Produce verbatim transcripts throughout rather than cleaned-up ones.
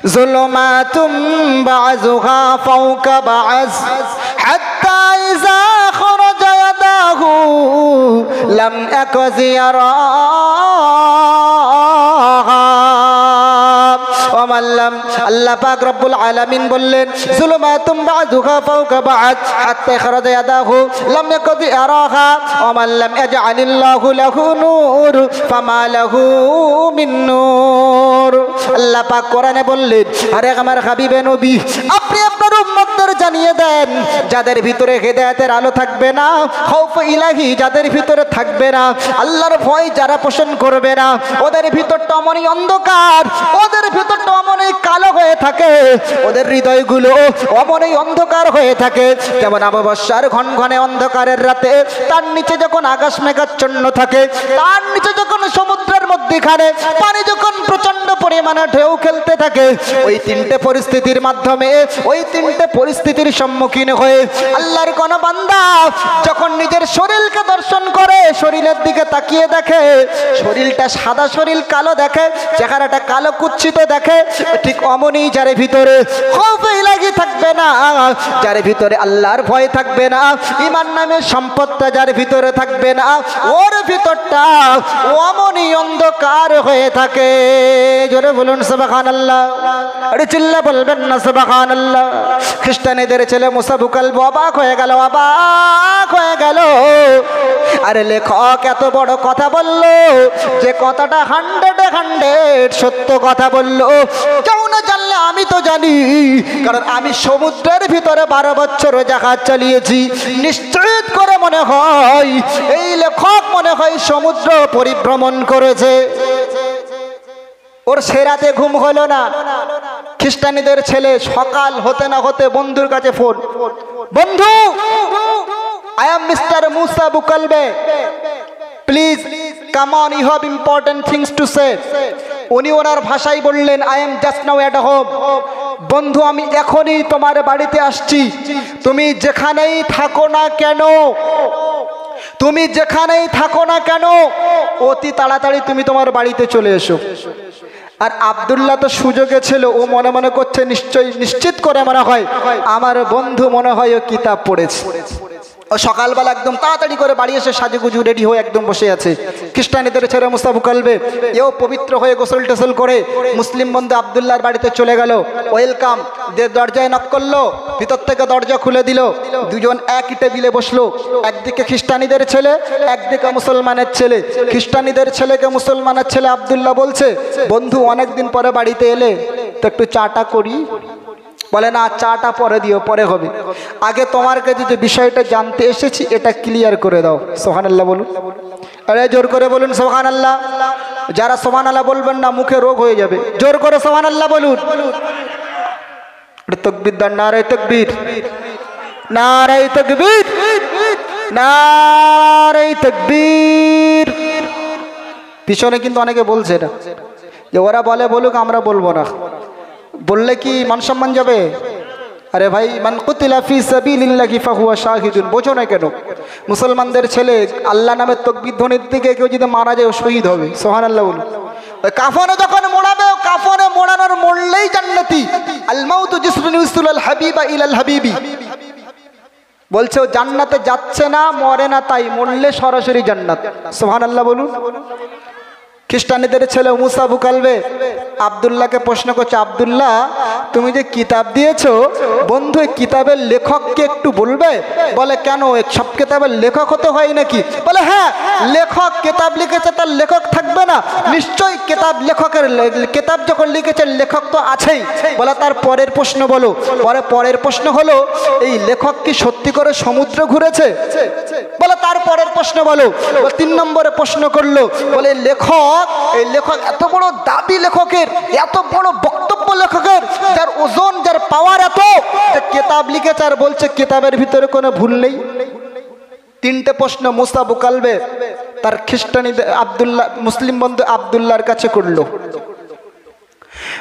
যুলুমাতুম বাযুহা ফাওকা বা'জ হাত্তা ইযা খারাজা ইয়াদাহু লাম ইয়াকুজ ইয়ারাহা। আল্লাহ পাক রব্বুল আলামিন বললেন যুলুমাতুম বা'যুহা ফাওকা বা'জ হাত্তা খারাজা ইয়াদাহু লাম ইয়াকুদ ইয়ারাহা ওয়া মান লাম ইয়াজআলিল্লাহু লাহু নূর ফামা লাহু মিন নূর। আল্লাহ পাক কোরআনে বললেন, আরে আমার হাবিবে নবী, আপনি আপনার উম্মতদের জানিয়ে দেন যাদের ভিতরে হেদায়েতের আলো থাকবে না, খাউফ ইলাহি যাদের ভিতরে থাকবে না, আল্লাহর ভয় যারা পোষণ করবে না, ওদের ভিতরটা অমনি অন্ধকার, ওদের ভিতরটা অমনি কালো হয়ে থাকে, ওদের হৃদয়গুলো অমনি অন্ধকার হয়ে থাকে। যেমন অমাবস্যার ঘন ঘনে অন্ধকারের রাতে তার নিচে যখন আকাশ মেঘাচ্ছন্ন থাকে, তার নিচে যখন সমুদ্রের মধ্যখানে পানি যখন প্রচন্ড পরিমাণে ঢেউ খেলতে থাকে, ওই তিনটে পরিস্থিতির মাধ্যমে ওই তিনটে পরিস্থিতির সম্মুখীন হয়ে আল্লাহর কোন বান্দা যখন নিজের শরীরকে দর্শন করে, শরীরের দিকে তাকিয়ে দেখে শরীরটা সাদা, শরীর কালো দেখে, চেহারাটা কালো কুচ্ছিত দেখে, ঠিক অমনি যার ভিতরে খাউফ ইলাহি থাকবে না, যার ভিতরে আল্লাহর ভয় থাকবে না, ঈমান নামের সম্পদটা যার ভিতরে থাকবে না, ওর ভিতরটা অমনি অন্ধকার হয়ে থাকে। জোরে বলুন সুবহানাল্লাহ। আরে চিল্লা বলবেন না সুবহানাল্লাহ। খ্রিস্টানেদের ছেলে মুসা আবু কালব অবাক হয়ে গেল, অবাক হয়ে গেল। আরে লেখক এত বড় কথা বললো, যে কথাটা হান্ড্রেডে হান্ড্রেড সত্য কথা বললো। কেউ না জানলে আমি তো জানি, কারণ আমি সমুদ্রের ভিতরে বারো বছর জাহাজ চালিয়েছি। নিশ্চিত করে মনে হয় এই লেখক মনে হয় সমুদ্র পরিভ্রমণ করেছে। ওর সে রাতে ঘুম হলো না। খ্রিস্টানীদের ছেলে সকাল হতে না হতে বন্ধুর কাছে ফোন, বন্ধু I am Mister Musa Abu Kalbe, please come on, you have important things to say. উনি ওনার ভাষায় বললেন, I am just now at home. বন্ধু আমি এখনই তোমার বাড়িতে আসছি, তুমি যেখানেই থাকো না কেন, তুমি যেখানেই থাকো না কেন অতি তাড়াতাড়ি তুমি তোমার বাড়িতে চলে এসো। আর আব্দুল্লাহ তো সুযোগে ছিল, ও মনে মনে করছে নিশ্চয়ই নিশ্চিত করে মনে হয় আমার বন্ধু মনে হয় ও কিতাব পড়েছে। ও সকালবেলা একদম তাড়াতাড়ি করে বাড়ি এসে সাজুগুজু রেডি হয়ে একদম বসে আছে। খ্রিস্টানীদের ছেড়ে মুসা আবু কালবে এও পবিত্র হয়ে গোসল টোসল করে মুসলিম বন্ধু আব্দুল্লাহর বাড়িতে চলে গেল। ওয়েলকাম দিয়ে দরজায় নক করলো, ভিতর থেকে দরজা খুলে দিল। দুজন একই টেবিলে বসলো, একদিকে খ্রিস্টানীদের ছেলে, একদিকে মুসলমানের ছেলে। খ্রিস্টানীদের ছেলেকে মুসলমানের ছেলে আব্দুল্লাহ বলছে, বন্ধু অনেকদিন পরে বাড়িতে এলে তো একটু চাটা করি। বলে না, চাটা পরে দিও, পরে হবে, আগে তোমার কাছে যে বিষয়টা জানতে এসেছি এটা ক্লিয়ার করে দাও। সুবহানাল্লাহ বলুন, আরে জোর করে বলুন সুবহানাল্লাহ। যারা সুবহানাল্লাহ বলবেন না মুখে রোগ হয়ে যাবে, জোর করে সুবহানাল্লাহ বলুন। তাকবীর দান, নারে তাকবীর, নারে তাকবীর, নারে তাকবীর। পিছনে কিন্তু অনেকে বলছে না যে ওরা বলে বলুক, আমরা বলবো না, বললে কি মান সম্মান যাবে? আরে ভাই, মান কুতিলা ফি সাবিলিল্লাহি ফাহুয়া শাহিদুন, বোঝো না কেন? মুসলমানদের ছেলে আল্লাহ নামের তাকবীর ধ্বনির দিকে কেউ যদি মারা যায় ও শহীদ হবে। সুবহানাল্লাহ বলুন। কাফনে যখন মোড়াবে, কাফনে মোড়ানোর মোড়লেই জান্নাতি। আল মাউতু জিসরুন ইউসুল হাবিবা ইলাল হাবিবি, বলছে ও জান্নাতে যাচ্ছে না, মরে না, তাই মরলে সরাসরি জান্নাত। সুবহানাল্লাহ বলুন। খ্রিস্টানীদের ছেলে মুসা আবু কালবে আব্দুল্লাহকে প্রশ্ন করছে, আব্দুল্লাহ তুমি যে কিতাব দিয়েছো, বন্ধু এই কিতাবের লেখককে একটু বলবে? বলে কেন, সব কিতাবের লেখক হতে হয় নাকি? বলে হ্যাঁ, লেখক কিতাব লিখেছে তার লেখক থাকবে না? নিশ্চয়ই কিতাব লেখকের, কিতাব যখন লিখেছে লেখক তো আছেই। বলে তার পরের প্রশ্ন বলো। পরে পরের প্রশ্ন হলো, এই লেখক কি সত্যি করে সমুদ্র ঘুরেছে? বলে তার পরের প্রশ্ন বলো। তিন নম্বরে প্রশ্ন করলো, বলে লেখক, এই লেখক এত বড় দাবি লেখকের, এত বড় বক্তব্য লেখকের, যার ওজন, যার পাওয়ার এত, যে কিতাব লিখেছে আর বলছে কিতাবের ভিতরে কোনো ভুল নেই। তিনটে প্রশ্ন মুসা আবু কালবে তার খ্রিস্টানি আব্দুল্লাহ, মুসলিম বন্ধু আব্দুল্লাহর কাছে করলো।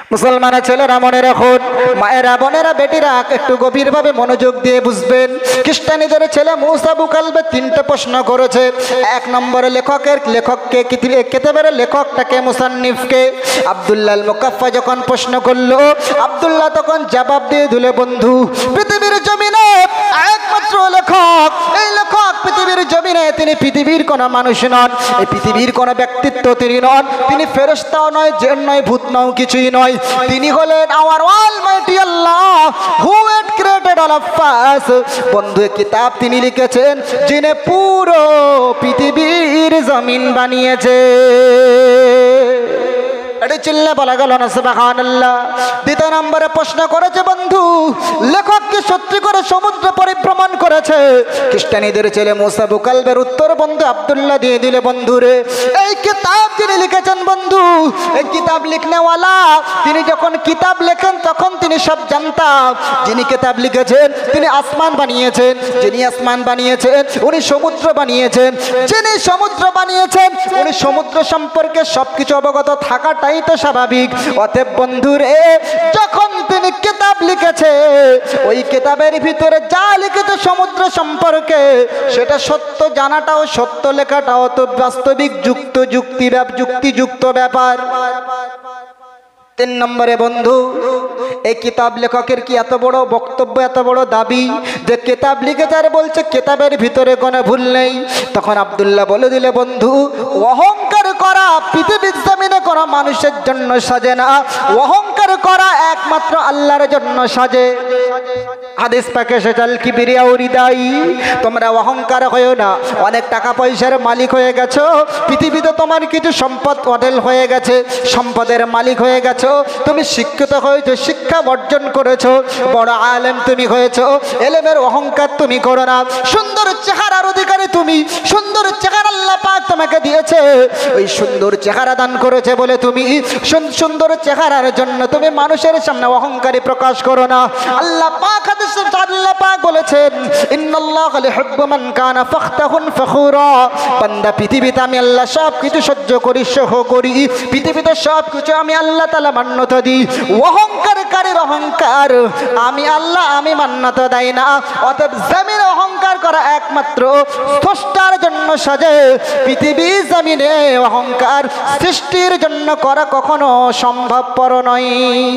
মুসলমান ছেলেরা মনে রাখুন, মায়েরা বোনেরা বেটিরা একটু গভীরভাবে মনোযোগ দিয়ে বুঝবেন। খ্রিস্টানীদের ছেলে মুসা আবু কালবে তিনটে প্রশ্ন করেছে। এক নম্বরে লেখকের লেখককে কিতাবের লেখকটাকে মুসান্নিফকে। আব্দুল্লাহ আল মুকাফফা যখন প্রশ্ন করলো, আব্দুল্লাহ তখন জবাব দিয়ে দিলে, বন্ধু পৃথিবীর জমিনে একমাত্র লেখক, এই লেখক পৃথিবীর জমিনে তিনি পৃথিবীর কোনো মানুষ নন, এই পৃথিবীর কোনো ব্যক্তিত্ব তিনি নন, তিনি ফেরেশতাও নয়, জিন নয়, ভূত নয়, কিছুই নয়, তিনি হলেন our almighty Allah who had created all of us. বন্ধু কিতাব তিনি লিখেছেন যিনি পুরো পৃথিবীর জমিন বানিয়েছে। এটা চিল্লা বলা গেল না সুবহানাল্লাহ। দ্বিতীয় নম্বরে প্রশ্ন করেছে, বন্ধু লেখক কি সত্যি করে সমুদ্র পরিভ্রমণ করেছে? খ্রিস্টানীদের ছেলে মুসা আবু কালবের উত্তর বন্ধু আব্দুল্লাহ দিয়ে দিলে, বন্ধু রে এই কিতাব যিনি লিখেছেন, বন্ধু এই কিতাব লিখনেওয়ালা তিনি যখন কিতাব লেখেন তখন তিনি সব জানতাম। যিনি কিতাব লিখেছেন তিনি আসমান বানিয়েছেন, যিনি আসমান বানিয়েছেন উনি সমুদ্র বানিয়েছেন, যিনি সমুদ্র বানিয়েছেন উনি সমুদ্র সম্পর্কে সবকিছু অবগত থাকাটাই তো স্বাভাবিক। অতএব বন্ধুরে যখন তিনি কিতাব লিখেছে ওই কিতাবের ভিতরে যা লিখেছে সমুদ্র সম্পর্কে সেটা সত্য জানাটাও সত্য লেখাটাও তো বাস্তবিক যুক্ত যুক্তি যুক্তিযুক্ত ব্যাপার। তিন নম্বরে বন্ধু এই কিতাব লেখকের কি এত বড় বক্তব্য, এত বড় দাবি যে কিতাব লিখেছে আর বলছে কিতাবের ভিতরে কোনো ভুল নেই। তখন আব্দুল্লাহ বলে দিলে, বন্ধু অহংকার করা পৃথিবীর জমিনে কোনো মানুষের জন্য সাজে না, অহংকার করা একমাত্র আল্লাহর জন্য সাজে। হাদিস পাকে সেজাল কিবরিয়া উরিদাই, তোমরা অহংকার হয়েও না। অনেক টাকা পয়সার মালিক হয়ে গেছো, পৃথিবীতে তোমার কিছু সম্পদ অডেল হয়ে গেছে, সম্পদের মালিক হয়ে গেছো, তুমি শিক্ষিত হয়েছো, শিক্ষা অর্জন করেছো, বড় আলেম তুমি হয়েছো, এলেমের অহংকার তুমি করো না। সুন্দর চেহারার অধিকারী তুমি, সুন্দর চেহারা আল্লাহ পাক তোমাকে দিয়েছে, ওই সুন্দর চেহারা দান করেছে বলে তুমি সুন্দর চেহারার জন্য তুমি মানুষের সামনে অহংকারী প্রকাশ করো না। আল্লাহ পাক হাদিসে আল্লাহ পাক বলেছেন, ইন্নাল্লাহা ইউহিব্বু মান কানা ফাখতাহুন ফখুরা। বান্দা পৃথিবীতে আমি আল্লাহ সব কিছু সহ্য করি, সহ করি, পৃথিবীতে সব কিছু আমি আল্লাহ তাআলা মান্যতা দিই। অহংকারকারীর অহংকার আমি আল্লাহ আমি মান্যতা দেই না। অতএব জমিনে অহংকার করা একমাত্র স্রষ্টার জন্য সাজে, পৃথিবী জমিনে অহংকার সৃষ্টির জন্য করা কখনো সম্ভবপর নয়।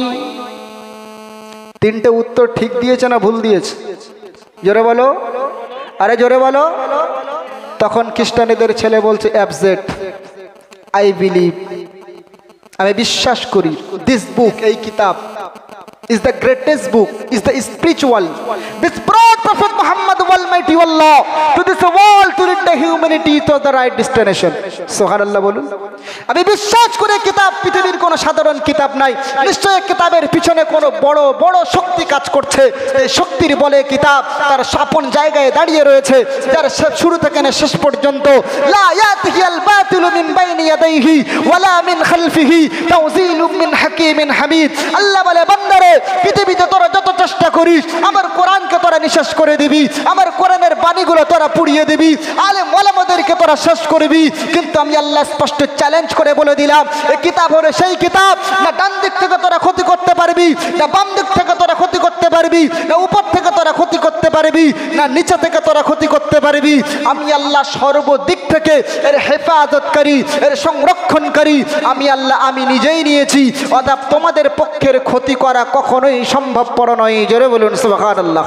তিনটে উত্তর ঠিক দিয়েছে না ভুল দিয়েছে? জোরে বলো, আরে জোরে বলো। তখন খ্রিস্টানীদের ছেলে বলছে, অ্যাবজেক্ট, আই বিলিভ, আমি বিশ্বাস করি, দিস বুক, এই কিতাব is the greatest book, is the spiritual, this brought Prophet Muhammad Almighty Allah to this world to lead the humanity to the right destination. সুবহানাল্লাহ বলুন। আমি বিশ্বাস করি কিতাব পৃথিবীর কোনো সাধারণ কিতাব নাই, নিশ্চয়ই কিতাবের পিছনে কোনো বড় বড় শক্তি কাজ করছে। এই শক্তির বলে কিতাব তার আপন জায়গায় দাঁড়িয়ে রয়েছে, যার শুরু থেকে শেষ পর্যন্ত লা ইয়াতিহিল বাতিলু মিন বাইনি ইয়াদাইহি ওয়ালা মিন খালফিহি তাওযিলুম মিন হাকীমিন হামিদ। আল্লাহ বলে, বান্দারে পৃথিবীতে তোরা যত চেষ্টা করিস আমার কোরআনকে তোরা নিঃশেষ করে দিবি, আমার কোরআনের বাণীগুলো তোরা পুড়িয়ে দিবি, আলেম ওলামাদেরকে তোরা শেষ করবি, কিন্তু আমি আল্লাহ স্পষ্ট চ্যালেঞ্জ করে বলে দিলাম এই কিতাব হলো সেই কিতাব, না ডান দিক থেকে তোরা ক্ষতি করতে পারবি, না বাম দিক থেকে তোরা ক্ষতি করতে পারবি, না উপর থেকে তোরা ক্ষতি করতে পারবি, না নিচে থেকে তোরা ক্ষতি করতে পারবি। আমি আল্লাহ সর্বদিক থেকে এর হেফাজতকারী, এর সংরক্ষণকারী আমি আল্লাহ, আমি নিজেই নিয়েছি। অতএব তোমাদের পক্ষের ক্ষতি করা কখনোই সম্ভবপর নয়। জোরে বলুন সুবহানাল্লাহ।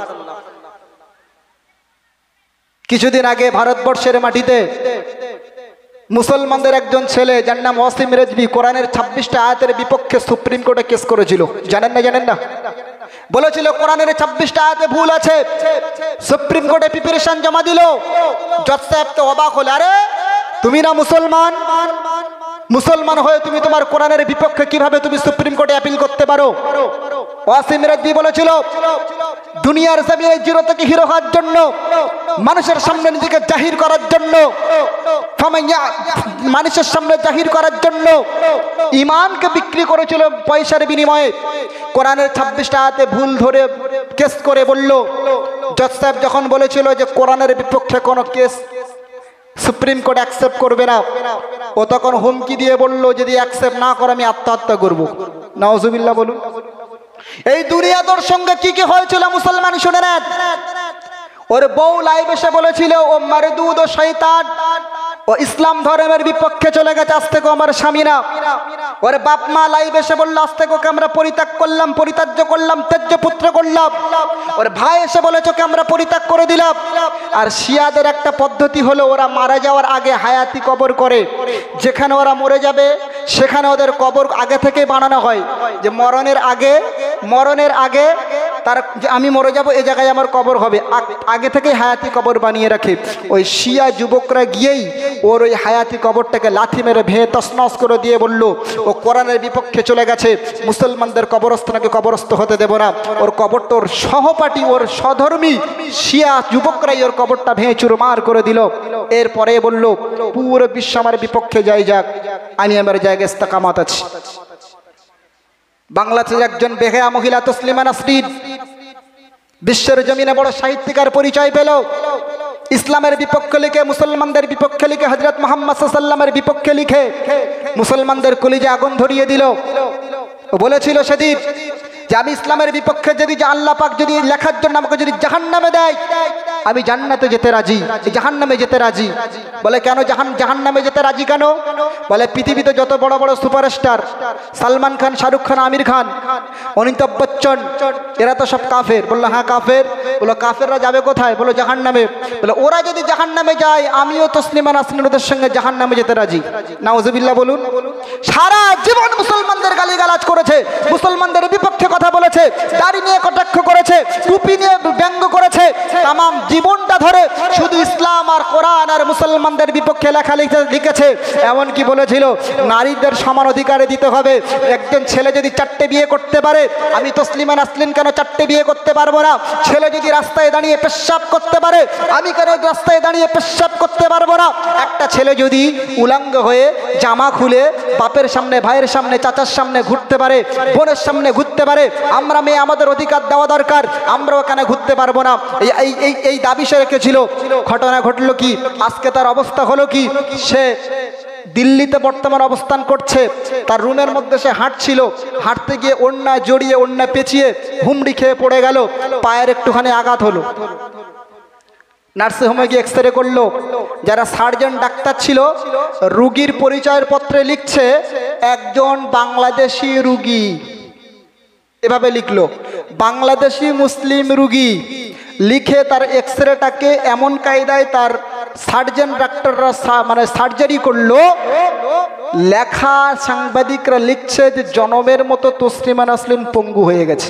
কিছুদিন আগে ভারতবর্ষের মাটিতে মুসলমানদের একজন ছেলে যার নাম ওয়াসিম রেজভি কোরআনের ছাব্বিশটা আয়াতের বিপক্ষে সুপ্রিম কোর্টে কেস করেছিল। জানেন না? জানেন না? বলেছিল কোরআনের ছাব্বিশটা আয়াতে ভুল আছে। সুপ্রিম কোর্টে প্রিপারেশন জমা দিল। জজ সাহেব তো অবাক হলে, আরে তুমি না মুসলমান, মুসলমান হয়ে তুমি তোমার কোরআনের বিপক্ষে কিভাবে তুমি সুপ্রিম কোর্টে আপিল করতে পারো? ওয়াসিম রেজভি বলেছিল দুনিয়ার জমিনে জিরো থেকে হিরো হওয়ার জন্য, মানুষের সামনে নিজেকে জাহির করার জন্য, মানুষের সামনে জাহির করার জন্য ইমানকে বিক্রি করেছিল পয়সার বিনিময়ে। কোরআনের ছাব্বিশটা আয়াতে ভুল ধরে কেস করে বলল। জজ সাহেব যখন বলেছিল যে কোরআনের বিপক্ষে কোনো কেস সুপ্রিম কোর্ট অ্যাকসেপ্ট করবে না। ও তখন হুমকি দিয়ে বলল, যদি অ্যাকসেপ্ট না করে আমি আত্মহত্যা করব। নাউজুবিল্লাহ বলুন। এই দুনিয়ার সঙ্গে কি কি হয়েছিল মুসলমান শুনে নেন। ওর বউ লাইভ এসে বলেছিল ও মারদুদ ও শয়তান, ও ইসলাম ধর্মের বিপক্ষে চলে গেছে, আজ থেকে আমার স্বামী না। ওর বাপ মা লাইভ এসে বললো আজ থেকে ওকে আমরা পরিত্যাগ করলাম, পরিত্যাজ্য করলাম, ত্যাজ্য পুত্র করলাম। ওর ভাই এসে বলেছে ওকে আমরা পরিত্যাগ করে দিলাম। আর শিয়াদের একটা পদ্ধতি হলো ওরা মারা যাওয়ার আগে হায়াতি কবর করে। যেখানে ওরা মরে যাবে সেখানে ওদের কবর আগে থেকে বানানো হয়, যে মরণের আগে মরণের আগে তার আমি মরে যাব এই জায়গায় আমার কবর হবে, আগে থেকে হায়াতি কবর বানিয়ে রাখে। ওই শিয়া যুবকরা গিয়েই ওর ওই হায়াতি কবরটাকে লাথি মেরে ভেঙে তছনছ করে দিয়ে বলল ও কোরআনের বিপক্ষে চলে গেছে, মুসলমানদের কবরস্থানকে কবরস্থ হতে দেব না। ওর কবরটা ওর সহপাঠী ওর সধর্মী শিয়া যুবকরাই ওর কবরটা ভেঙে চুরমার করে দিল। এরপরে বলল পুরো বিশ্ব আমার বিপক্ষে যাই যাক, আমি আমার জায়গায় ইস্তেকামত আছি। বাংলাদেশের একজন বেহেয়া মহিলা তসলিমা নাসরিন বিশ্বের জমিনে বড় সাহিত্যিকার পরিচয় পেল। ইসলামের বিপক্ষে লিখে, মুসলমানদের বিপক্ষে লিখে, হযরত মুহাম্মদ সাল্লাল্লাহু আলাইহি ওয়াসাল্লামের বিপক্ষে লিখে মুসলমানদের কলিজে আগুন ধরিয়ে দিল। ও বলেছিল সেদিন যে আমি ইসলামের বিপক্ষে যদি আল্লাহ পাক যদি লেখার জন্য আমাকে যদি জাহান্নামে দেয় আমি জান্নাতে যেতে রাজি, জাহান্নামে যেতে রাজি। বলে কেন জাহান জাহান্নামে যেতে রাজি কেন? বলে পৃথিবীতে যত বড় বড় সুপারস্টার সালমান খান, শাহরুখ খান, আমির খান, অমিতাভ বচ্চন, এরা তো সব কাফের। বললো হ্যাঁ কাফের। বলো কাফেররা যাবে কোথায়? বলো জাহান্নামে। বলে ওরা যদি জাহান্নামে যায় আমিও তসলিমা নাসরিন ওদের সঙ্গে জাহান্নামে যেতে রাজি। নাউজুবিল্লাহ বলুন। সারা জীবন মুসলমানদের গালিগালাজ করেছে, মুসলমানদের বিপক্ষে কথা বলেছে, দাড়ি নিয়ে কটাক্ষ করেছে, টুপি নিয়ে ব্যঙ্গ করেছে, তাম জীবনটা ধরে শুধু ইসলাম আর কোরআন আর মুসলমানদের বিপক্ষে লেখা লিখেছে। এমনকি বলেছিল নারীদের সমান অধিকারে দিতে হবে। একজন ছেলে যদি চারটে বিয়ে করতে পারে আমি তসলিমা নাসরিন কেন চারটে বিয়ে করতে পারবো না? ছেলে যদি রাস্তায় দাঁড়িয়ে পেশাব করতে পারে আমি কেন রাস্তায় দাঁড়িয়ে পেশাব করতে পারবো না? একটা ছেলে যদি উলঙ্গ হয়ে জামা খুলে বাপের সামনে, ভাইয়ের সামনে, চাচার সামনে ঘুরতে পারে, বোনের সামনে ঘুরতে পারে, আমরা মেয়ে আমাদের অধিকার দেওয়া দরকার, আমরাও কেন ঘুরতে পারবো না? এই এই এই দাবি সে রেখেছিল। ঘটনা ঘটলো কি, আজকে তার অবস্থা হলো কি, সে দিল্লিতে বর্তমান অবস্থান করছে। তার রুমের মধ্যে সে হাঁটছিল, হাঁটতে গিয়ে ওড়না জড়িয়ে ওড়না পেঁচিয়ে হুমড়ি খেয়ে পড়ে গেল, পায়ের একটুখানি আঘাত হলো। নার্সিংহোমে গিয়ে এক্স রে করলো। যারা সার্জন ডাক্তার ছিল রুগীর পরিচয়ের পত্রে লিখছে একজন বাংলাদেশি রুগী, এভাবে লিখলো বাংলাদেশি মুসলিম রুগী। লিখে তার এক্স রেটাকে এমন কায়দায় তার সার্জন ডাক্তাররা মানে সার্জারি করলো, লেখা সাংবাদিকরা লিখছে যে জনমের মতো তসলিমা নাসরিন পঙ্গু হয়ে গেছে,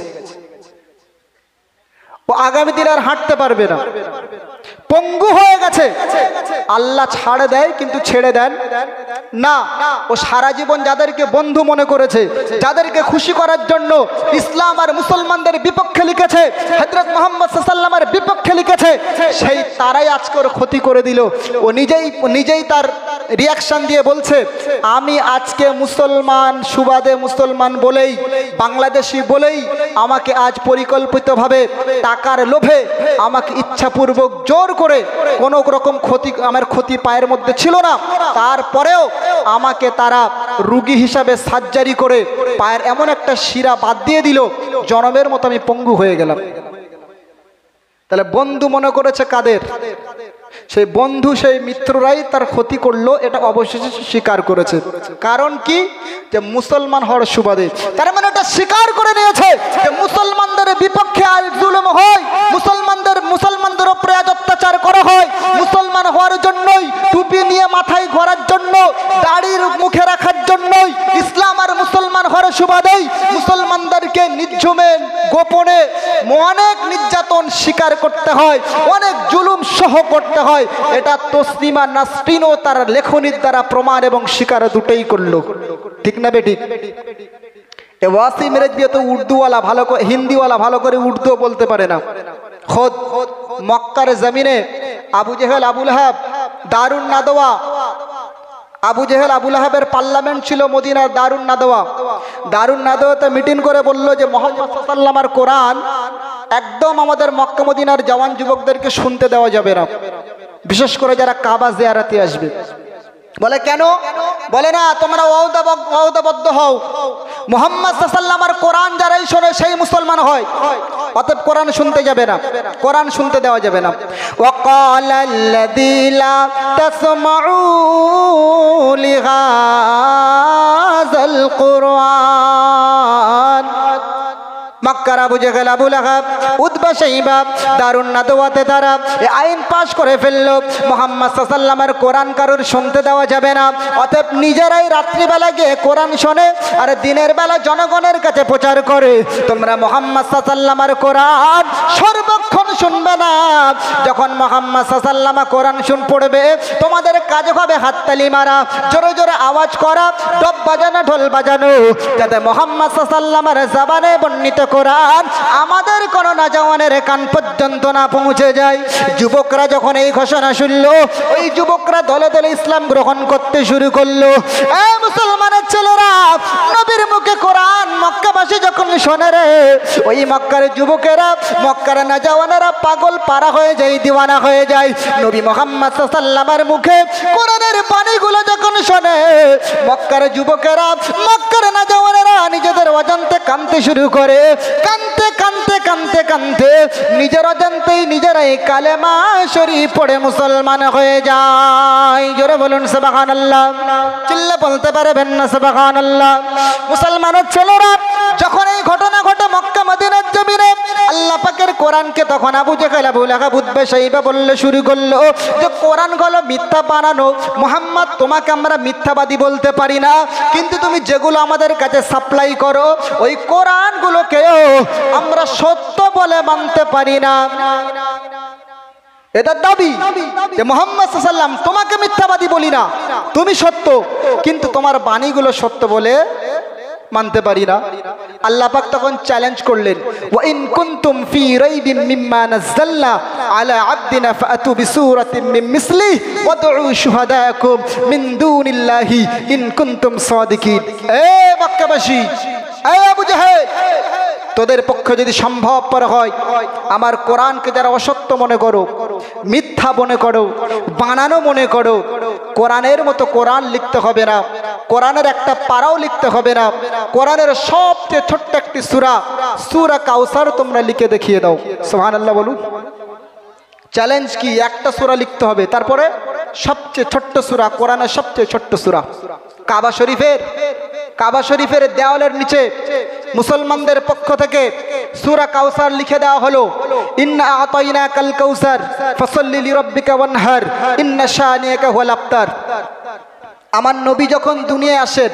ও আগামী দিন আর হাঁটতে পারবে না, পঙ্গু হয়ে গেছে। আল্লাহ ছাড়ে দেয় কিন্তু ছেড়ে দেন না। ও সারা জীবন যাদেরকে বন্ধু মনে করেছে, যাদেরকে খুশি করার জন্য ইসলাম আর মুসলমানদের বিপক্ষে লিখেছে, হযরত মুহাম্মদ সাল্লাল্লাহু আলাইহি ওয়াসাল্লামের বিপক্ষে লিখেছে, সেই তারাই আজকে ওর ক্ষতি করে দিল। ও নিজেই নিজেই তার রিয়াকশন দিয়ে বলছে আমি আজকে মুসলমান সুবাদে মুসলমান বলেই, বাংলাদেশি বলেই আমাকে আজ পরিকল্পিতভাবে টাকার লোভে আমাকে ইচ্ছাপূর্বক জোর করে কোনো রকম ক্ষতি, আমার ক্ষতি পায়ের মধ্যে ছিল না, তারপরেও আমাকে তারা রুগী হিসাবে সার্জারি করে পায়ের এমন একটা শিরা বাদ দিয়ে দিল, জনমের মতো আমি পঙ্গু হয়ে গেলাম। তাহলে বন্ধু মনে করেছে কাদের? সেই বন্ধু সেই মিত্ররাই তার ক্ষতি করলো, এটা অবশেষে স্বীকার করেছে। কারণ কি? যে মুসলমান হওয়ার সুবাদে। তার মানে এটা স্বীকার করে নিয়েছে যে মুসলমানদের বিপক্ষে আজ জুলুম হয়, মুসলমানদের মুসলমানদের উপরে আজ অত্যাচার করা হয়, মুসলমান হওয়ার জন্যই, টুপি নিয়ে মাথায় ঘোরার জন্য, দাড়ির মুখে রাখার জন্যই, ইসলাম আর মুসলমান হওয়ার সুবাদেই মুসলমানদেরকে নির্ঝুমে গোপনে অনেক নির্যাতন স্বীকার করতে হয়, অনেক জুলুম সহ করতে হয়। এটা তসলিমা নাসরিনও তার লেখনীর দ্বারা প্রমাণ এবং স্বীকার দুটোই করলো। ঠিক না বেঠিক? এ ওয়াসিম রেজভি তো উর্দুওয়ালা ভালো করে, হিন্দিওয়ালা ভালো করে উর্দু বলতে পারে না। খোদ মক্কার জমিনে Abu Jahl Abu Lahab Darun Nadwa, Abu Jahl Abu লাহাবের পার্লামেন্ট ছিল মদিনার দারুন নাদওয়া। দারুন নাদওয়াতে মিটিং করে বলল যে মুহাম্মদ সাল্লাল্লাহু আলাইহি ওয়াসাল্লাম আর কোরআন একদম আমাদের মক্কা মদিনার জওয়ান যুবকদেরকে শুনতে দেওয়া যাবে না। বিশেষ করে যারা কাবা জিয়ারতে আসবে। বলে কেন? বলে না তোমরা ওয়াদাবদ্ধ হও, মুহাম্মদ সাল্লাল্লাহু আলাইহি ওয়াসাল্লাম আর কোরআন যারাই শোনে সেই মুসলমান হয়, অতএব কোরআন শুনতে যাবে না, কোরআন শুনতে দেওয়া যাবে না। ওয়াকালাল্লাযী লা তাসমাউ লিহাযাল কুরআন। মক্কার Abu Jahl, Abu Lahab, Utba, Shaiba, দারুন নাদওয়াতে তারা এই আইন পাশ করে ফেললো, মুহাম্মদ সাল্লাল্লাহু আলাইহি ওয়াসাল্লামের কোরআন কারোর শুনতে দেওয়া যাবে না। অতএব নিজেরাই রাত্রিবেলা গিয়ে কোরআন শোনে আর দিনের বেলা জনগণের কাছে প্রচার করে তোমরা মুহাম্মদ সাল্লাল্লাহু আলাইহি ওয়াসাল্লামের কোরআন সর্বক্ষণ শুনবে না। যখন মুহাম্মদ সাল্লাল্লাহু আলাইহি ওয়াসাল্লাম কোরআন শুন পড়বে তোমাদের কাজ হবে হাততালি মারা, জোরে জোরে আওয়াজ করা, ডব বাজানো, ঢোল বাজানো, যাতে মুহাম্মদ সাল্লাল্লাহু আলাইহি ওয়াসাল্লামের জবানে বর্ণিত কোরআন আমাদের কোন নওজওয়ানের কান পর্যন্ত না পৌঁছে যায়। যুবকরা যখন এই ঘোষণা শুনলো, ওই যুবকরা দলে দলে ইসলাম গ্রহণ করতে শুরু করলো। এ মুসলমানের ছেলেরা, নবীর মুখে কোরআন মক্কাবাসী যখন শোনে রে, ওই মক্কার যুবকেরা, মক্কার নওজওয়ানেরা পাগল পারা হয়ে যায়, দিওয়ানা হয়ে যায়। নবী মুহাম্মদ সাল্লাল্লাহু আলাইহি ওয়াসাল্লামের মুখে কোরআনের বাণীগুলো যখন শোনে, মক্কার যুবকেরা, মক্কার নওজওয়ানেরা নিজেদের অজান্তে কাঁদতে শুরু করে। কানতে কানতে কানতে কানতে নিজের অজান্তেই নিজেরাই কালেমা শরীফ পড়ে মুসলমান হয়ে যায়। জোরে বলুন সুবহানাল্লাহ। চিল্লে বলতে পারবেন না সুবহানাল্লাহ? মুসলমানের ছেলেরা, যখন এই ঘটনা ঘটে মক্কা মদিনার জমিনে, আল্লাহ পাকের কোরআনকে তখন Abu Jahl, Abu Lahab, Utba, Shaiba বললে শুরু করলো যে কোরআন গুলো মিথ্যা বানানো। মুহাম্মদ, তোমাকে আমরা মিথ্যাবাদী বলতে পারি না, কিন্তু তুমি যেগুলো আমাদের কাছে সাপ্লাই করো ওই কোরআনগুলোকেও আমরা সত্য বলে মানতে পারি না। এটা দাবি যে মুহাম্মদ সাল্লাল্লাহু আলাইহি ওয়াসাল্লাম তোমাকে মিথ্যাবাদী বলি না, তুমি সত্য, কিন্তু তোমার বাণীগুলো সত্য বলে মানতে পারি না। আল্লাহ পাক তখন চ্যালেঞ্জ করলেন, ওয়া ইন কুনতুম ফি রাইবিন মিম্মা নাযালনা আলা আবদিনা ফাতু বিসূরাতিন মিন মিসলিহি ওয়াদউ শুহাদাকুম মিন দুনিল্লাহি ইন কুনতুম সাদিকিন। এ মক্কাবাসী, এ আবু জেহেল, তোদের পক্ষে যদি সম্ভবপর হয় আমার কোরআনকে যারা অসত্য মনে করো, মিথ্যা মনে করো, বানানো মনে করো, কোরআনের মতো কোরআন লিখতে হবে না, কোরআনের একটা পারাও লিখতে হবে না, কোরআনের সবচেয়ে ছোট্ট একটি সূরা, সূরা কাউসার তোমরা লিখে দেখিয়ে দাও। সুবহানাল্লাহ বলুন। চ্যালেঞ্জ কি? একটা সূরা লিখতে হবে, তারপরে সবচেয়ে ছোট্ট সূরা, কোরআনের সবচেয়ে ছোট্ট সূরা। কাবা শরীফের কাবা শরীফের দেওয়ালের নিচে মুসলমানদের পক্ষ থেকে সূরা কাউসার লিখে দেওয়া হলো, ইন্না আতাইনাকাল কাউসার ফাসাল্লি লিরাব্বিকা ওয়ানহার ইন্না শানিয়াকা হুয়াল আবতার। আমার নবী যখন দুনিয়ায় আসেন,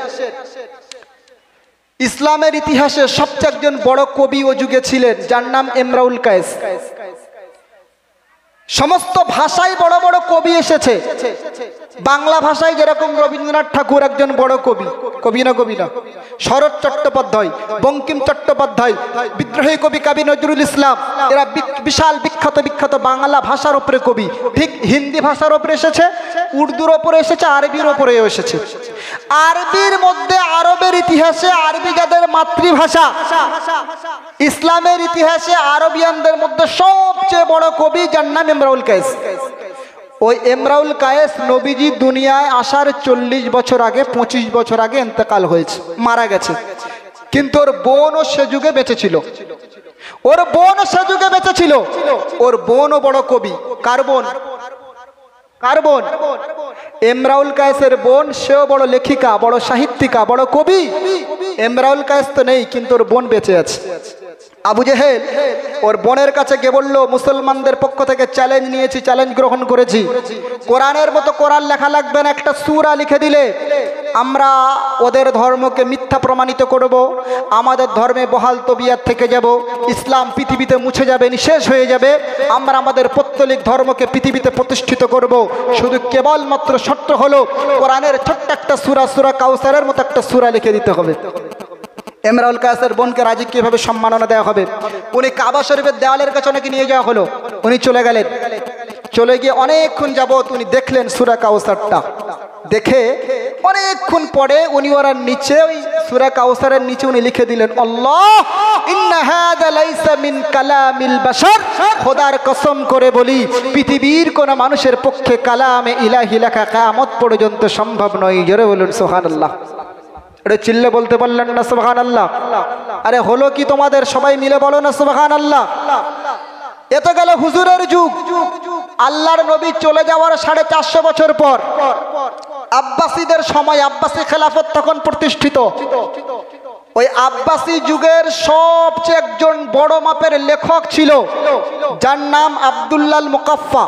ইসলামের ইতিহাসে সবচেয়ে একজন বড় কবি ও যুগে ছিলেন, যার নাম ইমরুল কায়েস। সমস্ত ভাষায় বড় বড় কবি এসেছে। বাংলা ভাষায় যেরকম রবীন্দ্রনাথ ঠাকুর একজন বড় কবি, কবি না কবি না শরৎ চট্টোপাধ্যায়, বঙ্কিম চট্টোপাধ্যায়, বিদ্রোহী কবি কাজী নজরুল ইসলাম, এরা বিশাল বিখ্যাত বিখ্যাত বাংলা ভাষার উপরে কবি। ঠিক হিন্দি ভাষার উপরে এসেছে, উর্দুর উপরে এসেছে, আরবির উপরেও এসেছে। আরবির মধ্যে আরবের ইতিহাসে আরবি যাদের মাতৃভাষা, ইসলামের ইতিহাসে আরবিয়ানদের মধ্যে সবচেয়ে বড় কবি, যার নাম ইমরুল কায়েস। ওই ইমরুল কায়েস নবীজি দুনিয়ায় আসার চল্লিশ বছর আগে, পঁচিশ বছর আগে ইন্তেকাল হয়েছে, মারা গেছে। কিন্তু ওর বোনও সে যুগে বেঁচে ছিল, ওর বোনও সে যুগে বেঁচে ছিল। ওর বোনও বড় কবি। কার বোন? কার বোন? ইমরুল কায়েসের বোন। সেও বড় লেখিকা, বড় সাহিত্যিকা, বড় কবি। ইমরুল কায়েস তো নেই, কিন্তু ওর বোন বেঁচে আছে। আবু জেহেল ওর বোনের কাছে গিয়ে বলল, মুসলমানদের পক্ষ থেকে চ্যালেঞ্জ নিয়েছি, চ্যালেঞ্জ গ্রহণ করেছি, কোরআনের মতো কোরআন লেখা লাগবে না, একটা সূরা লিখে দিলে আমরা ওদের ধর্মকে মিথ্যা প্রমাণিত করব, আমাদের ধর্মে বহাল তবিয়ত থেকে যাব, ইসলাম পৃথিবীতে মুছে যাবে, নিঃশেষ হয়ে যাবে, আমরা আমাদের পৌত্তলিক ধর্মকে পৃথিবীতে প্রতিষ্ঠিত করব। শুধু কেবলমাত্র শর্ত হলো কোরআনের ছোট্ট একটা সূরা, সূরা কাউসারের মতো একটা সূরা লিখে দিতে হবে। ইমরুল কায়েসের বোনকে রাজি কিভাবে সম্মাননা দেওয়া হবে? উনি কাবা শরীফের দেওয়ালের কাছে অনেকে নিয়ে যাওয়া হলো, উনি চলে গেলেন। চলে গিয়ে অনেকক্ষণ যাবত উনি দেখলেন সূরা কাউসারটা। দেখে অনেকক্ষণ পরে উনি ওর নিচে, ওই সূরা কাউসারের নিচে উনি লিখে দিলেন, আল্লাহ ইন্না হাযা লাইসা মিন কালামিল বাশার, খোদার কসম করে বলি পৃথিবীর কোন মানুষের পক্ষে কালামে ইলাহি লেখা কিয়ামত পর্যন্ত সম্ভব নয়। জোরে বলুন সুবহানাল্লাহ। এটা চিল্লে বলতে পারলেন না সুবহানাল্লাহ? আরে হলো কি তোমাদের? সবাই মিলে বলো না সুবহানাল্লাহ। এত গেল হুজুরের যুগ। আল্লাহর নবী চলে যাওয়ার সাড়ে চারশো বছর পর আব্বাসীদের সময়, আব্বাসী খেলাফত তখন প্রতিষ্ঠিত। ওই আব্বাসী যুগের সবচেয়ে একজন বড় মাপের লেখক ছিল যার নাম আব্দুল্লাহ আল মুকাফফা।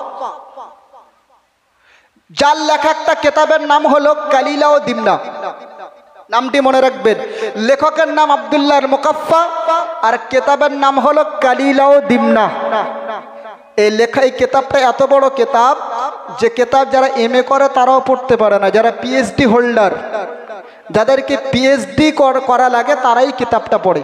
যার লেখা একটা কিতাবের নাম হলো কালিলা ও দিমনা। নামটি মনে রাখবেন, লেখকের নাম আব্দুল্লাহ আল মুকাফফা আর কিতাবের নাম হলো কালিলা ও দিমনা। এই লেখা এই কিতাবটা এত বড় কিতাব যে কিতাব যারা এম এ করে তারাও পড়তে পারে না, যারা পিএইচডি হোল্ডার, যাদেরকে পিএইচডি করা লাগে তারাই কিতাবটা পড়ে।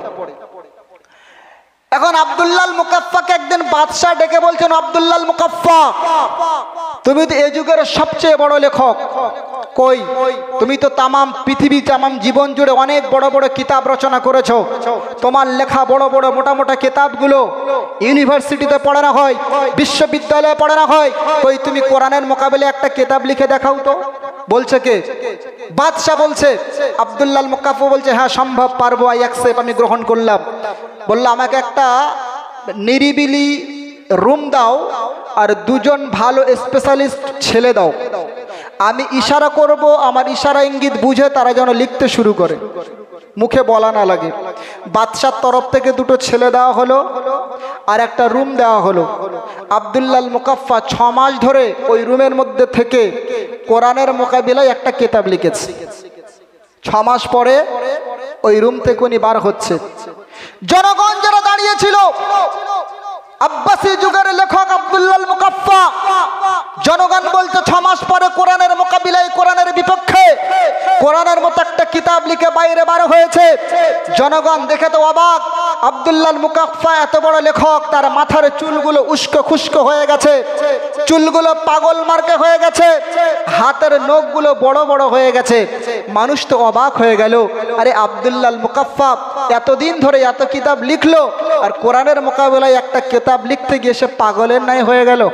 এখন আব্দুল্লাহ আল মুকাফফাকে একদিন বাদশাহ ডেকে বলছেন, আব্দুল্লাহ আল মুকাফফা, তুমি তো এই যুগের সবচেয়ে বড় লেখক, কই তুমি তো তামাম পৃথিবী তামাম জীবন জুড়ে অনেক বড় বড় কিতাব রচনা করেছো, তোমার লেখা বড় বড় মোটা মোটা কিতাবগুলো ইউনিভার্সিটিতে পড়ানো হয়, বিশ্ববিদ্যালয়ে পড়ানো হয়, কই তুমি কোরআনের মোকাবেলায় একটা কিতাব লিখে দেখাও তো। বলছে কে? বাদশাহ বলছে। আব্দুল্লাহ আল মুকাফফা বলছে হ্যাঁ সম্ভব, পারবো, আই অ্যাকসেপ্ট, আমি গ্রহণ করলাম। বললো আমাকে একটা নিরিবিলি রুম দাও আর দুজন ভালো স্পেশালিস্ট ছেলে দাও, আমি ইশারা করব, আমার ইশারা ইঙ্গিত বুঝে তারা যেন লিখতে শুরু করে, মুখে বলা না লাগে। বাদশার তরফ থেকে দুটো ছেলে দেওয়া হলো আর একটা রুম দেওয়া হলো। আব্দুল্লাহ আল মুকাফফা ছ মাস ধরে ওই রুমের মধ্যে থেকে কোরআনের মোকাবিলায় একটা কিতাব লিখেছে। ছ মাস পরে ওই রুম থেকে উনি বার হচ্ছে। জনগণ যারা দাঁড়িয়েছিল, আব্বাসী যুগের লেখক আব্দুল্লাহ আল মুকাফফা, জনগণ বলছে ছ মাস পরে কোরআনের মোকাবিলায়, কোরআনের বিপক্ষে কোরআনের মতো একটা কিতাব লিখে বাইরে বার হয়েছে। জনগণ দেখে তো অবাক, আব্দুল্লাহ আল মুকাফফা এত বড় লেখক, তার মাথার চুলগুলো উস্কো খুস্কো হয়ে গেছে, চুলগুলো পাগল মার্কে হয়ে গেছে, হাতের নখগুলো বড় বড় হয়ে গেছে। মানুষ তো অবাক হয়ে গেল, আরে আব্দুল্লাহ আল মুকাফফা এতদিন ধরে এত কিতাব লিখলো আর কোরআনের মোকাবিলায় একটা কিতাব লিখতে গিয়ে সে পাগলের ন্যায় হয়ে গেল।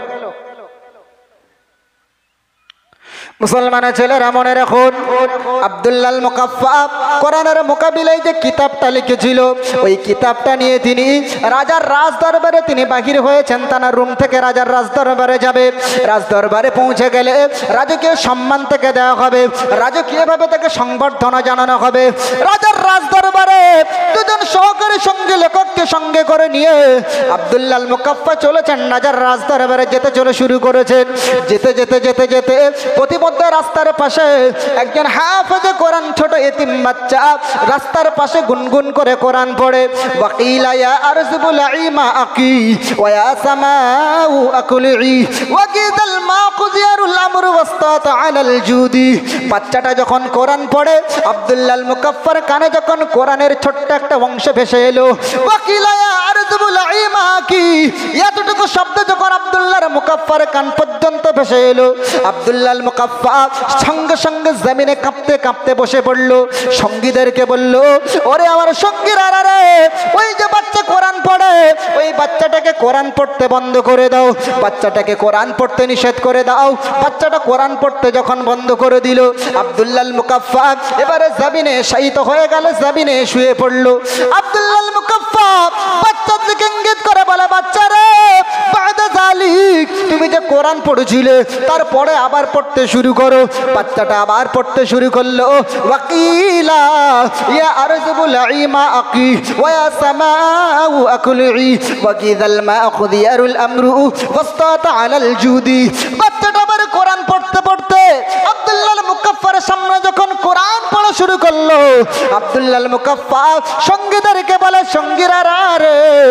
মুসলমানের ছেলেরা মনে রাখুন, আব্দুল্লাহ আল মুকাফফা কোরআনের মোকাবিলায় যে কিতাবটা লিখেছিল, ওই কিতাবটা নিয়ে তিনি রাজার রাজ দরবারে তিনি বাহির হয়েছেন। তার রুম থেকে রাজার রাজ দরবারে যাবে। রাজ দরবারে পৌঁছে গেলে রাজকীয় সম্মান থেকে দেওয়া হবে, রাজকীয়ভাবে তাকে সংবর্ধনা জানানো হবে। রাজার রাজ দরবারে দুজন সহকারী সঙ্গে লেখককে সঙ্গে করে নিয়ে আব্দুল্লাহ আল মুকাফফা চলেছেন রাজার রাজ দরবারে, যেতে চলে শুরু করেছেন। যেতে যেতে যেতে যেতে প্রতিমধ্যে রাস্তার পাশে একজন হাফেজে কোরআন ছোট এতিম বাচ্চা রাস্তার পাশে গুনগুন করে কোরআন পড়ে। ওয়াকিলা ইয়া আরজুল ইমা আকি ওয়া ইয়া সামাউ আকুলি ওয়াকিদাল মাকুজিয়ারুল আমরু ওয়াসতাত আলাল জুদি। বাচ্চাটা যখন কোরআন পড়ে, আব্দুল্লাহ আল মুকাফফার কানে যখন কোরআনের ছোট্ট একটা অংশ ভেসে এলো, ওয়াকিলা ইয়া আরজুল ইমা আকি, এতটুকু শব্দ যখন আব্দুল্লাহ আল মুকাফফার কান পর্যন্ত ভেসে এলো, আব্দুল্লাহ আল মুকাফফা সঙ্গে সঙ্গে জমিনে কাঁপতে কাঁপতে বসে পড়লো। সঙ্গীদেরকে বলল, ওরে আমার সঙ্গীরা, রে ওই যে বাচ্চা কোরআন পড়ে, ওই বাচ্চাটাকে কোরআন পড়তে বন্ধ করে দাও, বাচ্চাটাকে কোরআন পড়তে নিষেধ করে দাও। বাচ্চাটা কোরআন পড়তে যখন বন্ধ করে দিল, আব্দুল্লাহ আল মুকাফফা এবারে জমিনে শায়িত হয়ে গেল, জমিনে শুয়ে পড়লো। আব্দুল্লাহ আল মুকাফফা বাচ্চার দিকে ইঙ্গিত করে বলে, বাচ্চা রে, বাদা জালিক, তুমি যে কোরআন পড়েছিলে তারপরে আবার পড়তে শুরু করো। বাচ্চাটা আবার পড়তে শুরু করলো, ওয়াকিলা ইয়া আরজুল ইমা আকি ওয়া ইয়া সামাউ আকুলি ওয়াকিদাল মাকুদিয়ারুল আমরু ওয়াসতাত আলাল জুদি। বাচ্চাটা আবার কোরআন পড়তে পড়তে আব্দুল্লাহ আল মুকাফফার সামনে যখন কোরআন পড়া শুরু করলো, আব্দুল্লাহ আল মুকাফফা সঙ্গীদেরকে বলে, সঙ্গীরা রে, আমার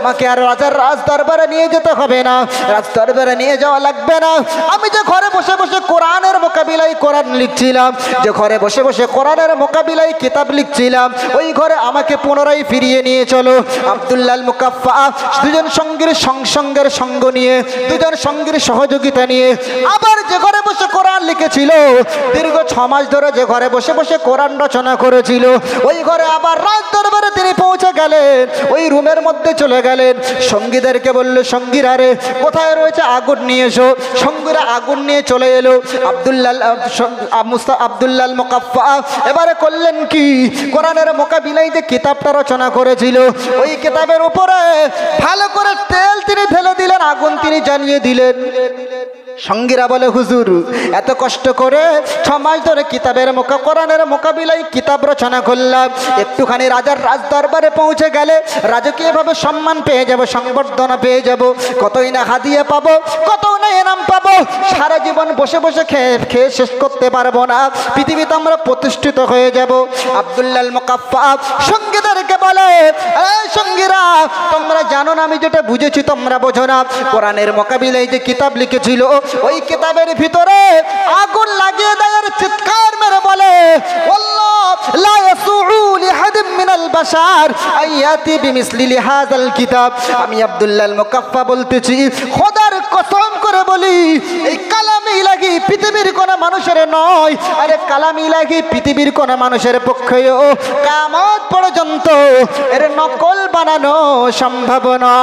আমাকে আর রাজার রাজ দরবারে নিয়ে যেতে হবে না, রাজ দরবারে নিয়ে যাওয়া লাগবে না। আমি যে ঘরে বসে বসে কোরআনের মোকাবিলায় কোরআন লিখছিলাম, যে ঘরে বসে বসে কোরআনের মোকাবিলায় কিতাব লিখছিলাম, ওই ঘরে আমাকে পুনরায় ফিরিয়ে নিয়ে চলো। আব্দুল্লাহ আল মুকাফফা দুজন সঙ্গীর সঙ্গের সঙ্গ নিয়ে, দুজন সঙ্গীর সহযোগিতা নিয়ে আবার যে ঘরে বসে কোরআন লিখেছিল, দীর্ঘ ছ মাস ধরে যে ঘরে বসে বসে কোরআন রচনা করেছিল, ওই ঘরে আবার রাজ দরবারে তিনি পৌঁছে গেলেন। ওই রুমের মধ্যে চলে গেলেন, সঙ্গীদেরকে বললো, সঙ্গীরা রে কোথায় রয়েছে আগুন নিয়ে এসো। সঙ্গীরা আগুন নিয়ে চলে এলো। আব্দুল্লাহ আব্দুল্লাহ আল মুকাফফা এবারে করলেন কি, কোরআনের মোকাবিলায় যে কিতাবটা রচনা করেছিল, ওই কিতাবের উপরে ভালো করে তেল তিনি ঢেলে দিলেন, আগুন তিনি জ্বালিয়ে দিলেন। সঙ্গীরা বলে, হুজুর এত কষ্ট করে ছ মাস ধরে কিতাবের মোকা কোরআনের মোকাবিলায় কিতাব রচনা করলাম, একটুখানি রাজার রাজ দরবারে পৌঁছে গেলে রাজকীয়ভাবে সম্মান পেয়ে যাব, সংবর্ধনা পেয়ে যাব, কতই না হাদিয়া পাবো, কতই না এনাম পাবো, সারা জীবন বসে বসে খেয়ে খেয়ে শেষ করতে পারবো না, পৃথিবীতে আমরা প্রতিষ্ঠিত হয়ে যাব। আব্দুল্লাহ আল মুকাফফা সঙ্গীদেরকে বলে, এই সঙ্গীরা তোমরা জানো না আমি যেটা বুঝেছি তোমরা বোঝো না, কোরআনের মোকাবিলায় যে কিতাব লিখেছিল, ওই কিতাবের ভিতরে আগুন লাগিয়ে দেওয়ার চিৎকার মেরে বলে, আল্লাহ লা ইয়াসুউ লিহাদিম মিনাল বাশার আয়াতি বিমিসলি লিহাযাল কিতাব। আমি আব্দুল্লাহ আল মুকাফফা বলতেছি, খোদার কসম করে বলি, এই কালামে ইলাহি পৃথিবীর কোন মানুষের নয়, আরে কালামে ইলাহি পৃথিবীর কোন মানুষের পক্ষেও কিয়ামত পর্যন্ত এর নকল বানানো সম্ভব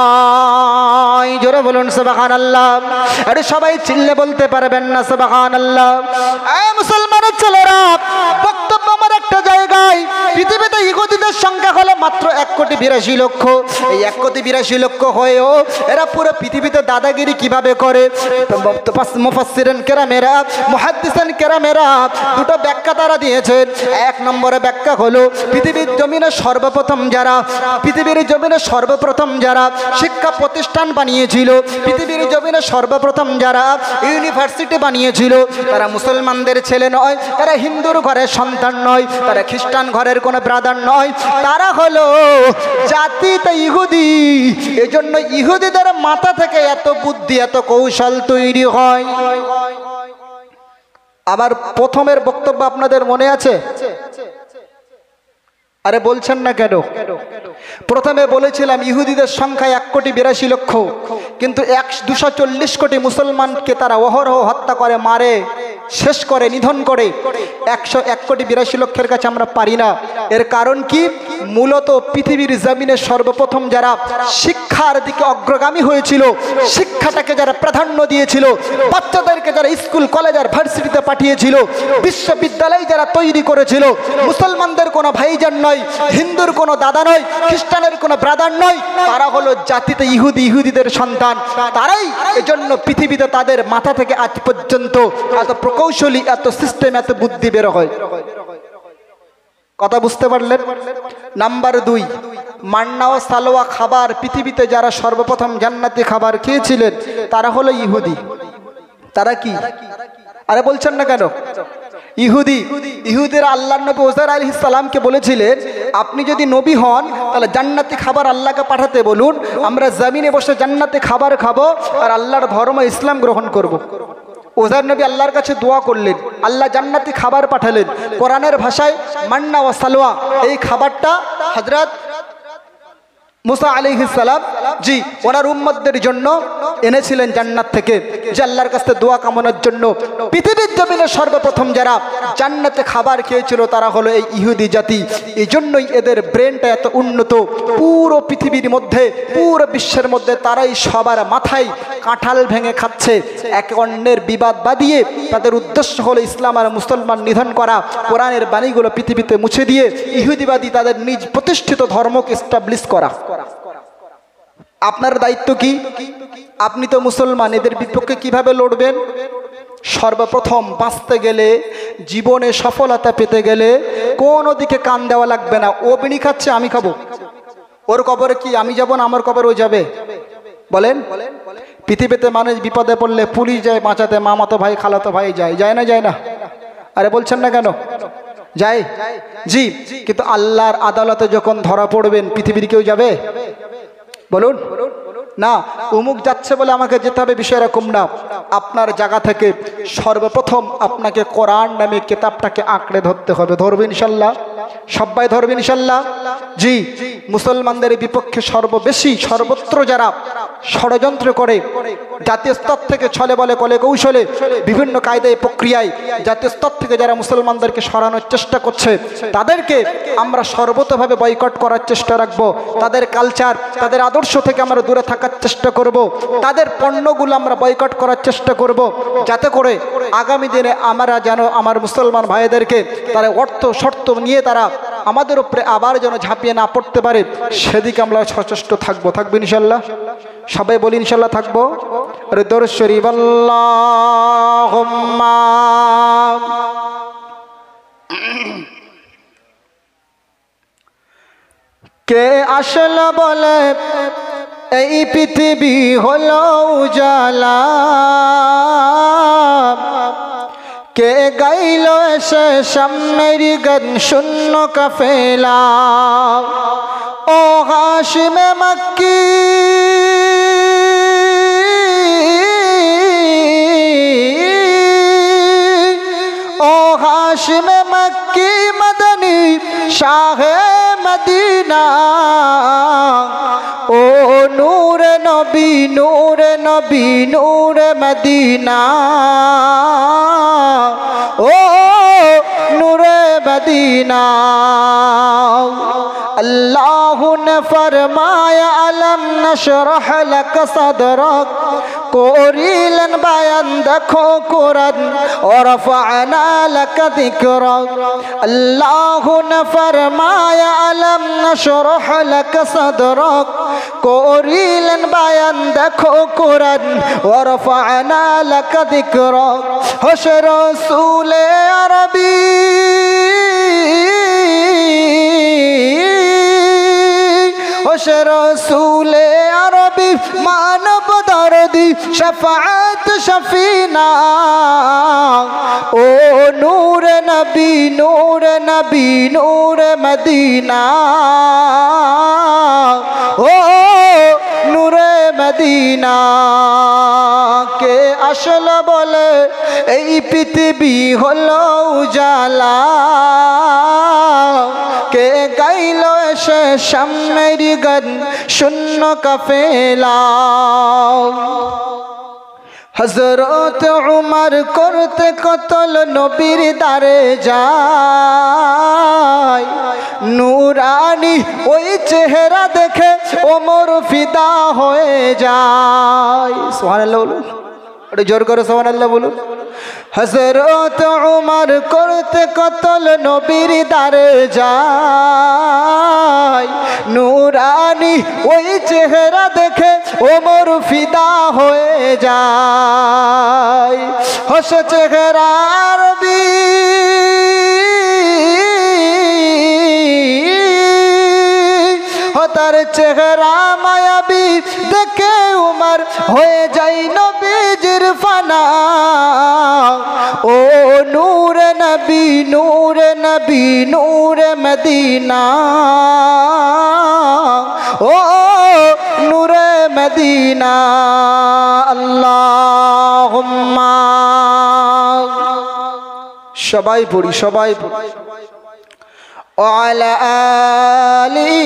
নয়। জোরে বলুন সুবহানাল্লাহ। আরে সবাই চিল্লে বলতে পারবেন না সুবহানাল্লাহ? এই মুসলমানের ছেলেরা, বক্তব্য আমার একটা জায়গায়, পৃথিবীতে ইহুদিদের সংখ্যা হলো মাত্র এক কোটি বিরাশি লক্ষ। এই এক কোটি বিরাশি লক্ষ হয়েও এরা পুরো পৃথিবীতে দাদাগিরি কিভাবে করে? মুফাসসিরিন কেরামেরা, মুহাদ্দিসিন কেরামেরা দুটো ব্যাখ্যা তারা দিয়েছেন। এক নম্বরে ব্যাখ্যা হলো, পৃথিবীর জমিনে সর্বপ্রথম যারা পৃথিবীর জমিনে সর্বপ্রথম যারা শিক্ষা প্রতিষ্ঠান বানিয়েছিল, পৃথিবীর জমিনে সর্বপ্রথম যারা ইউনিভার্সিটি বানিয়েছিল, তারা মুসলমানদের ছেলে নয়, তারা হিন্দুর ঘরের সন্তান নয়, তারা খ্রিস্টান ঘরের কোনো ব্রাদার নয়, তারা হলো জাতিতে ইহুদি। এজন্য ইহুদিদের মাথা থেকে এত বুদ্ধি, এত কৌশল তৈরি হয়। আবার প্রথমের বক্তব্য আপনাদের মনে আছে? আরে বলছেন না কেন? প্রথমে বলেছিলাম ইহুদিদের সংখ্যা এক কোটি বিরাশি লক্ষ, কিন্তু এক দুশো চল্লিশ কোটি মুসলমানকে তারা অহরহ হত্যা করে, মারে, শেষ করে, নিধন করে। একশো এক কোটি বিরাশি লক্ষের কাছে আমরা পারি না। এর কারণ কি? মূলত পৃথিবীর জমিনে সর্বপ্রথম যারা শিক্ষার দিকে অগ্রগামী হয়েছিল, শিক্ষাটাকে যারা প্রাধান্য দিয়েছিল, বাচ্চাদেরকে যারা স্কুল কলেজ আর ভার্সিটিতে পাঠিয়েছিল, বিশ্ববিদ্যালয় যারা তৈরি করেছিল, মুসলমানদের কোনো ভাইজান নয়, হিন্দুর কোনো দাদা নয়, খ্রিস্টানের কোনো ব্রাদার নয়, তারা হলো জাতিতে ইহুদি, ইহুদিদের সন্তান। তারাই এজন্য পৃথিবীতে তাদের মাথা থেকে আজ পর্যন্ত এত প্রকৌশলী, এত সিস্টেম, এত বুদ্ধি বের হয়। কথা বুঝতে পারলেন? নাম্বার দুই, মান্না ও সালোয়া খাবার পৃথিবীতে যারা সর্বপ্রথম জান্নাতি খাবার খেয়েছিলেন, তারা হলো ইহুদি। তারা কি? আরে বলছেন না কেন? ইহুদি। ইহুদিরা আল্লাহর নবী উজাইর আলাইহিস সালামকে বলেছিলেন, আপনি যদি নবী হন তাহলে জান্নাতি খাবার আল্লাহকে পাঠাতে বলুন, আমরা জমিনে বসে জান্নাতি খাবার খাবো আর আল্লাহর ধর্ম ইসলাম গ্রহণ করব। উজাইর নবী আল্লাহর কাছে দোয়া করলেন, আল্লাহ জান্নাতি খাবার পাঠালেন। কোরআনের ভাষায় মান্না ওয়া সালোয়া, এই খাবারটা হযরত মুসা আলাইহিস সালাম জি ওনার উম্মতদের জন্য এনেছিলেন জান্নাত থেকে, যে আল্লাহর কাছে দোয়া কামনার জন্য। পৃথিবীর জমিনে সর্বপ্রথম যারা জান্নাতে খাবার খেয়েছিল তারা হলো এই ইহুদি জাতি। এই জন্যই এদের ব্রেনটা এত উন্নত। পুরো পৃথিবীর মধ্যে, পুরো বিশ্বের মধ্যে তারাই সবার মাথায় কাঁঠাল ভেঙে খাচ্ছে, এক অন্যের বিবাদ বাদিয়ে তাদের উদ্দেশ্য হলো ইসলাম আর মুসলমান নিধন করা, কোরআনের বাণীগুলো পৃথিবীতে মুছে দিয়ে ইহুদিবাদী তাদের নিজ প্রতিষ্ঠিত ধর্মকে এস্টাবলিশ করা। আপনার দায়িত্ব কি? আপনি তো মুসলমান, এদের বিপক্ষে কিভাবে লড়বেন? সর্বপ্রথম বাঁচতে গেলে, জীবনে সফলতা পেতে গেলে কোনো দিকে কান দেওয়া লাগবে না। ও বিড়ি খাচ্ছে, আমি খাবো। ওর কবরে কি আমি যাব না আমার কবরে ও যাবে? বলেন। পৃথিবীতে মানুষ বিপদে পড়লে পুলিশ যায় বাঁচাতে, মামাতো ভাই খালাতো ভাই যায়, যায় না যায় না? আরে বলছেন না কেন? যায় জি। কিন্তু আল্লাহর আদালতে যখন ধরা পড়বেন পৃথিবীর কেউ যাবে? বলুন না, অমুক যাচ্ছে বলে আমাকে যেতে হবে, বিষয় এরকম না। আপনার জায়গা থেকে সর্বপ্রথম আপনাকে কোরআন নামে কিতাবটাকে আঁকড়ে ধরতে হবে। ধরবে ইনশাল্লাহ? সবাই ধরবে ইনশাল্লাহ? জি। মুসলমানদের বিপক্ষে সর্ববেশি সর্বত্র যারা ষড়যন্ত্র করে, জাতীয় স্তর থেকে ছলে বলে কলে কৌশলে বিভিন্ন কায়দায় প্রক্রিয়ায় জাতীয় স্তর থেকে যারা মুসলমানদেরকে সরানোর চেষ্টা করছে, তাদেরকে আমরা সর্বতভাবে বয়কট করার চেষ্টা রাখবো। তাদের কালচার, তাদের আদর্শ থেকে আমরা দূরে থাকার চেষ্টা করব। তাদের পণ্যগুলো আমরা বয়কট করার চেষ্টা করব, যাতে করে আগামী দিনে আমরা যেন আমার মুসলমান ভাইদেরকে তারা অর্থ শর্ত নিয়ে তারা আমাদের উপরে আবার যেন ঝাঁপিয়ে না পড়তে পারে, সেদিকে আমরা সচেষ্ট থাকবো। থাকবো ইনশাল্লাহ? সবাই বলি ইনশাল্লাহ থাকবো। আরে দরুদ শরীফ আল্লাহুম্মা। কে আসলো বলে এই পৃথিবী হলো উজালা, কে গাইল এসে সামনের গান শূন্য কাফেলা। ও হাশিমে মক্কি ও হাশিমে মক্কি মদনী শাহে মদিনা, ও নূরে নবী নূরে নবী নূরে মদিনা, ও নূরে মদিনা। अल्लाह ने फरमाया अलम नशरह लक सदरक, कोरिलन बयान देखो कुरान और रफअना लक दिक्रक। अल्लाह ने फरमाया अलम नशरह लक सदरक, कोरिलन बयान देखो कुरान और रफअना लक दिक्रक। होश रसूल अरबी होश रसूल अरबी मानव दर्दी शफाअत शफीना, ओ नूर नबी नूर नबी नूर मदीना, ओ नूर मदीना। के আসল বলে এই পৃথিবী হলো উজালা, কে গাইল এসে সামনের গান শূন্য কাফেলা। হযরত উমর করতে কতল নবীর দারে যায়, নূরানি ওই চেহারা দেখে ওমর ফিদা হয়ে যায়। সুবহানাল্লাহ বলুন, একটু জোর করে সুবহানাল্লাহ বলুন। হযরত উমর করতে কতল নবীর দারে যায়, নূরানি ওই চেহারা দেখে ওমর ফিদা হয়ে যায়। হস চেহারা আরবি তার চেহারা মায়াবী দেখে উমর হয়ে যায় নবীজির ফানা, ও নূর নবী নূর নবী নূর মদিনা, ও নূরে মদিনা। আল্লাহুম্মা। সবাই পড়ি সবাই পড়ি। ওয়ালা আলি।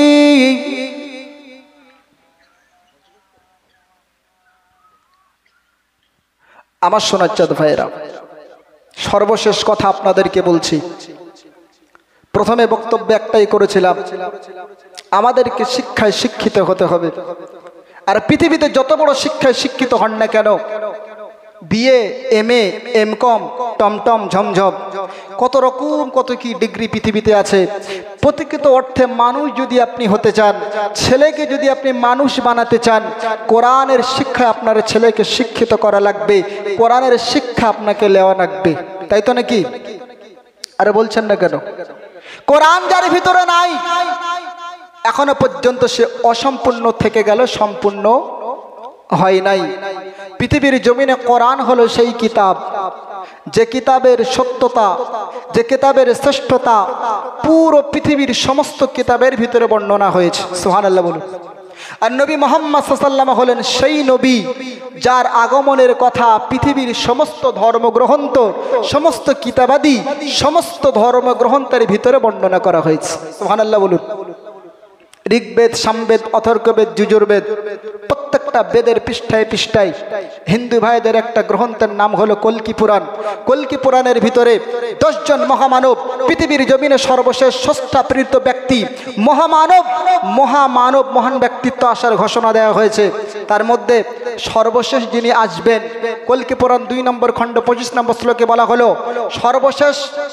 আমার সোনার চাঁদ ভাইরা, সর্বশেষ কথা আপনাদেরকে বলছি। প্রথমে বক্তব্য একটাই করেছিলাম, আমাদেরকে শিক্ষায় শিক্ষিত হতে হবে। আর পৃথিবীতে যত বড় শিক্ষায় শিক্ষিত হন না কেন, BA M A M com টমটম ঝমঝম কত রকম কত কি ডিগ্রি পৃথিবীতে আছে, প্রকৃত অর্থে মানুষ যদি আপনি হতে চান, ছেলেকে যদি আপনি মানুষ বানাতে চান, কোরআনের শিক্ষা আপনার ছেলেকে শিক্ষিত করা লাগবে, কোরআনের শিক্ষা আপনাকে নেওয়া লাগবে। তাই তো নাকি? আরে বলছেন না কেন? কোরআন যার ভিতরে নাই এখনো পর্যন্ত সে অসম্পূর্ণ থেকে গেল, সম্পূর্ণ হয় নাই। পৃথিবীর জমিনে কোরআন হলো সেই কিতাব, যে কিতাবের সত্যতা, যে কিতাবের শ্রেষ্ঠতা পুরো পৃথিবীর সমস্ত কিতাবের ভিতরে বর্ণনা হয়েছে। সুবহানাল্লাহ বলুন। আর নবী মুহাম্মদ সাল্লাল্লাহু আলাইহি ওয়াসাল্লাম হলেন সেই নবী যার আগমনের কথা পৃথিবীর সমস্ত ধর্মগ্রন্থ, সমস্ত কিতাবাদি, সমস্ত ধর্মগ্রন্থের ভিতরে বর্ণনা করা হয়েছে। সুবহানাল্লাহ বলুন। ঋগ্বেদ, সামবেদ, অথর্ববেদ, যজুর্বেদ, প্রত্যেকটা বেদের পৃষ্ঠায় পৃষ্ঠায় হিন্দু ভাইদের একটা গ্রন্থের নাম হলো কল্কি পুরাণ। কল্কি পুরাণের ভিতরে দশজন মহামানব, পৃথিবীর জমিনে সর্বশেষ ষষ্ঠা প্রেরিত ব্যক্তি, মহামানব মহামানব মহান ব্যক্তিত্ব আসার ঘোষণা দেওয়া হয়েছে। তার মধ্যে সর্বশেষ যিনি আসবেন, কল্কি পুরাণ দুই নম্বর খণ্ড পঁচিশ নম্বর শ্লোকে বলা হলো সর্বশেষ।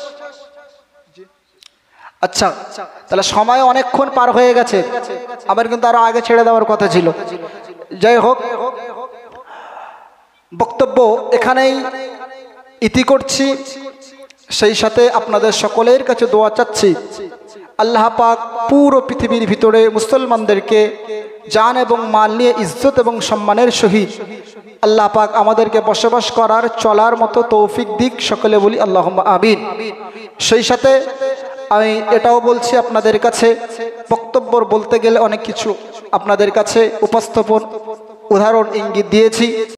আচ্ছা, তাহলে সময় অনেকক্ষণ পার হয়ে গেছে, আবার কিন্তু আরো আগে ছেড়ে দেওয়ার কথা ছিল। যাই হোক, বক্তব্য এখানেই ইতি করছি। সেই সাথে আপনাদের সকলের কাছে দোয়া চাচ্ছি, আল্লাহ পাক পুরো পৃথিবীর ভিতরে মুসলমানদেরকে জান এবং মাল নিয়ে ইজ্জত এবং সম্মানের সহিত আল্লাহ পাক আমাদেরকে বসবাস করার, চলার মতো তৌফিক দিক। সকলে বলি আল্লাহুম্মা আমিন। সেই সাথে আমি এটাও বলছি আপনাদের কাছে, বক্তব্য বলতে গেলে অনেক কিছু আপনাদের কাছে উপস্থাপন, উদাহরণ, ইঙ্গিত দিয়েছি।